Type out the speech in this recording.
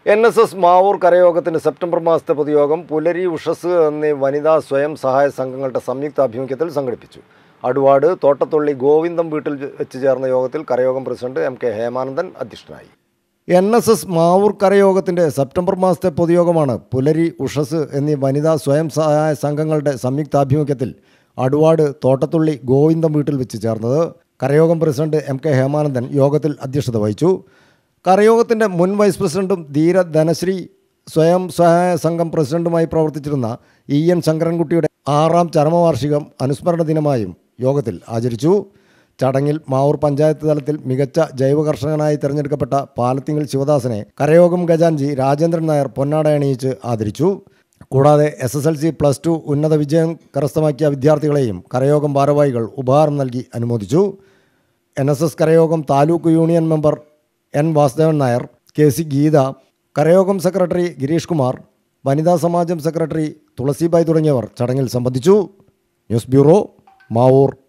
NSS Mavoor കരയോഗത്തിന്റെ September മാസത്തെ പൊതുയോഗം പുലരി ഉഷസ് എന്നീ വനിതാ സ്വയം സഹായ സംഘങ്ങളുടെ സംയുക്താഭിമുഖ്യത്തിൽ സംഘടിപ്പിച്ചു. അടുവാട് തോട്ടത്തുള്ളി ഗോവിന്ദം വീട്ടിൽ വെച്ച് ചേർന്ന യോഗത്തിൽ കരയോഗം പ്രസിഡന്റ് MK ഹേമാനന്ദൻ അധ്യക്ഷനായി. NSS മാവൂർ കരയോഗത്തിന്റെ സെപ്റ്റംബർ മാസത്തെ പൊതുയോഗമാണ് പുലരി ഉഷസ് എന്നീ വനിതാ സ്വയം സഹായ സംഘങ്ങളുടെ സംയുക്താഭിമുഖ്യത്തിൽ അടുവാട് തോട്ടത്തുള്ളി ഗോവിന്ദം വീട്ടിൽ വെച്ച് ചേർന്നത്. കരയോഗം പ്രസിഡന്റ് MK ഹേമാനന്ദൻ യോഗത്തിൽ അധ്യക്ഷത വഹിച്ചു. കരയോഗത്തിൻ്റെ മുൻ വൈസ് പ്രസിഡന്റും ധീര ധനശ്രീ സ്വയം സഹായ സംഘം പ്രസിഡന്റുമായി പ്രവർത്തിച്ചിരുന്ന EN ശങ്കരൻകുട്ടിയുടെ 6ാം ചരമവാർഷികം അനുസ്മരണ ദിനമായും യോഗത്തിൽ ആചരിച്ചു. ചടങ്ങിൽ മാവൂർ പഞ്ചായത്ത് തലത്തിൽ മികച്ച ജൈവ കർഷകനായി തിരഞ്ഞെടുക്കപ്പെട്ട പാലത്തിങ്കൽ ശിവദാസനെ കരയോഗം ഖജാൻജി രാജേന്ദ്രൻ നായർ പൊന്നാട അണിയിച്ച് ആദരിച്ചു. കൂടാതെ SSLC +2 ഉന്നത വിജയം കരസ്ഥമാക്കിയ വിദ്യാർത്ഥികളെയും കരയോഗം ഭാരവാഹികൾ ഉപഹാരം നൽകി അനുമോദിച്ചു. NSS കരയോഗം taluk union member N Vasudevan Nair, KC Geetha, കരയോഗം സെക്രട്ടറി ഗിരീഷ് കുമാർ, വനിതാ സമാജം സെക്രട്ടറി തുളസിബായി തുടങ്ങിയവർ ചടങ്ങിൽ സംബന്ധിച്ചു. News bureau, Mavoor.